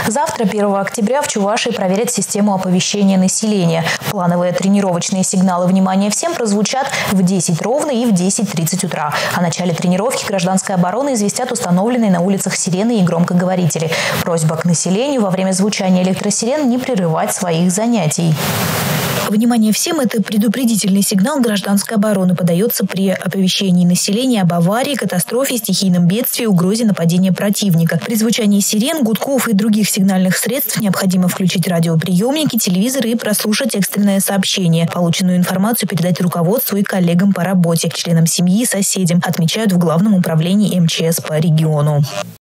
Завтра, 1 октября, в Чувашии проверят систему оповещения населения. Плановые тренировочные сигналы «Внимание всем» прозвучат в 10 ровно и в 10:30 утра. О начале тренировки гражданской обороны известят установленные на улицах сирены и громкоговорители. Просьба к населению во время звучания электросирен не прерывать своих занятий. «Внимание всем» – это предупредительный сигнал гражданской обороны. Подается при оповещении населения об аварии, катастрофе, стихийном бедствии, угрозе нападения противника. При звучании сирен, гудков и других сигнальных средств необходимо включить радиоприемники, телевизоры и прослушать экстренное сообщение. Полученную информацию передать руководству и коллегам по работе, членам семьи, соседям, отмечают в Главном управлении МЧС по региону.